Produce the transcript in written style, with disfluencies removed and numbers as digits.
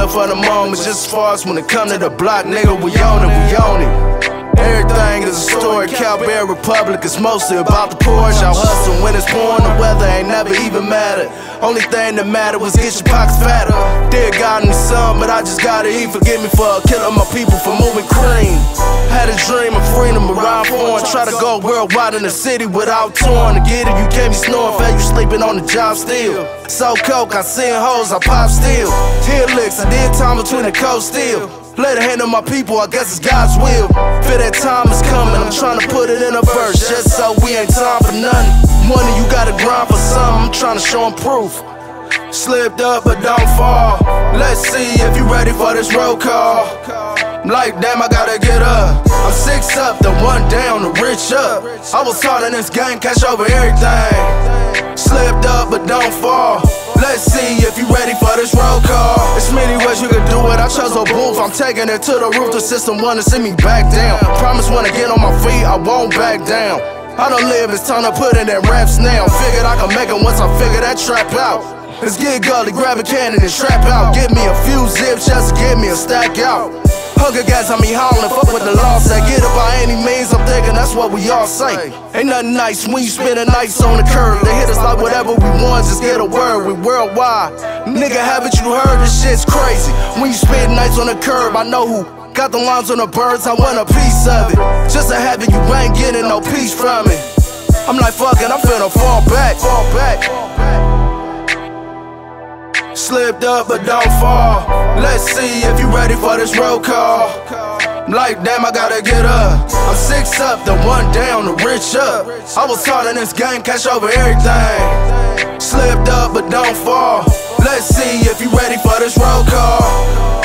live for the moment. Just as far as when it come to the block, nigga, we own it, we own it. Everything is a story. Cowboy Republic is mostly about the Porsche. Y'all hustle when it's pouring, the weather ain't never even mattered. Only thing that mattered was get your pockets fatter. Dear God in the sun, but I just gotta eat. Forgive me for killing my people, for moving cream. Had a dream of freedom around foreign. Try to go worldwide in the city without touring. To get it, you can't be snoring. Fat you sleeping on the job still. So coke, I seen hoes, I pop still. Tear licks, I did time between the coast still. Lay the hand on my people, I guess it's God's will. Feel that time is coming, I'm trying to put it in a verse, just so we ain't time for nothing. Money, you gotta grind for something, I'm trying to show 'em proof. Slipped up, but don't fall. Let's see if you ready for this roll call. I'm like, damn, I gotta get up. I'm 6 up, the 1 down, the rich up. I was taught in this game, cash over everything. Slipped up, but don't fall. Let's see if you ready for this roll call. There's many ways you can do it, I chose a booth. I'm taking it to the roof, the system wanna see me back down. Promise when I get on my feet, I won't back down. I don't live, it's time to put in that raps now. Figured I can make it once I figure that trap out. Let's get gully, grab a cannon and strap out. Give me a few zips, just give me a stack out. Hunger gas, I mean howling, fuck with the law say. Get it by any means, I'm thinking that's what we all say. Ain't nothing nice when you spend the nights on the curb. They hit us like whatever we want, just get a word, we worldwide. Nigga, haven't you heard, this shit's crazy. When you spend nights on the curb, I know who got the lines on the birds, I want a piece of it. Just a habit, you ain't getting no peace from it. I'm like, fuck it, I'm finna fall back. Slipped up, but don't fall. Let's see if you ready for this roll call. I'm like, damn, I gotta get up. I'm 6 up, the 1 down, the rich up. I was taught in this game, cash over everything. Slipped up, but don't fall. Let's see if you ready for this roll call.